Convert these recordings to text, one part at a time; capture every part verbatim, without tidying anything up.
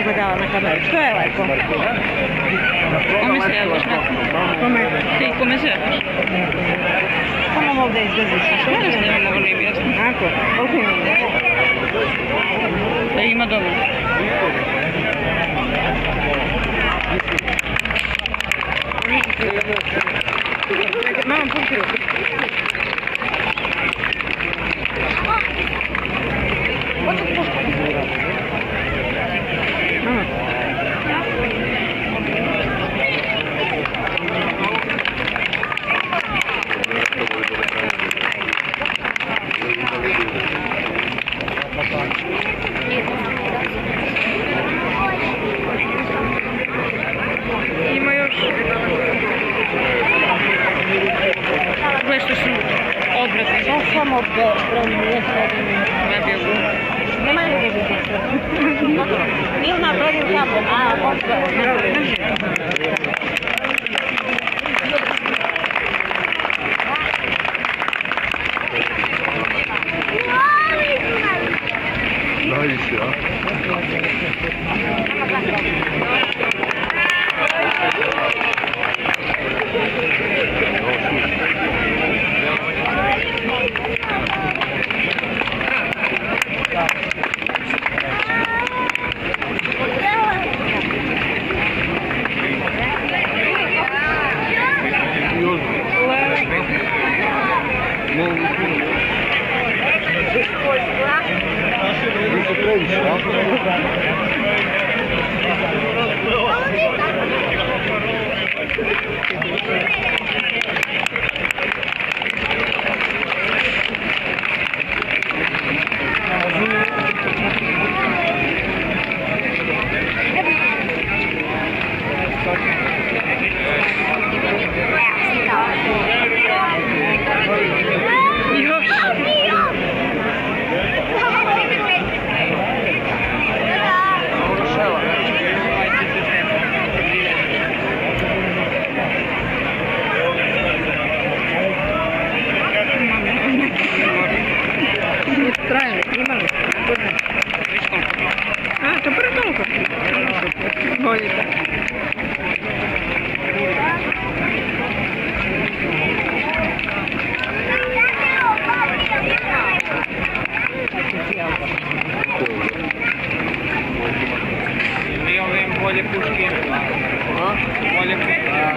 gledala na kameru. Što je lepo? Kome se javaš? Kome? Ti kome se javaš? Ko nam ovdje izlaziš? Što Ja ne znam, ovo nije mi jasno. Ako? Koliko ima? Da ima dobro. Mama, pusti ruku. Ima još. Gledaj što su odvratni. To samo promije sredini. Ne bi ovo. Nema li ga biti? Milna brodim tamo, a možda. Najviše, a? Trajno, imali. A, to prvo toliko. Bolje da. Ili ovim bolje puške? Bolje puške.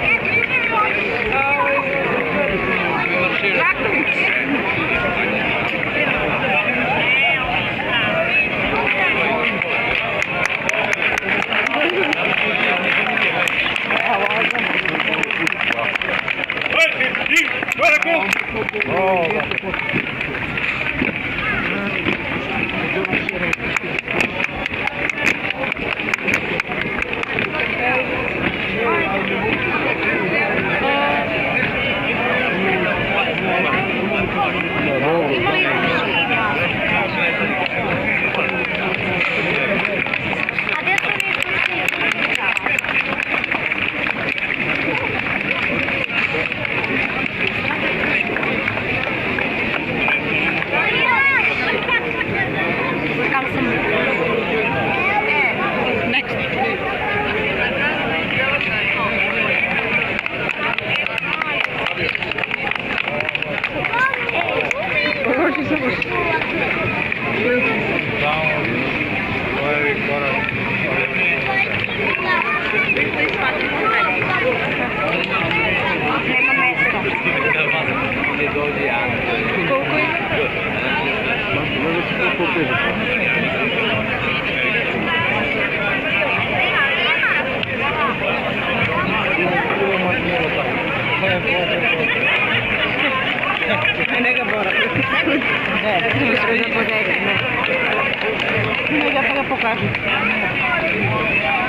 Nega bora. Ne, ne ga pokažem.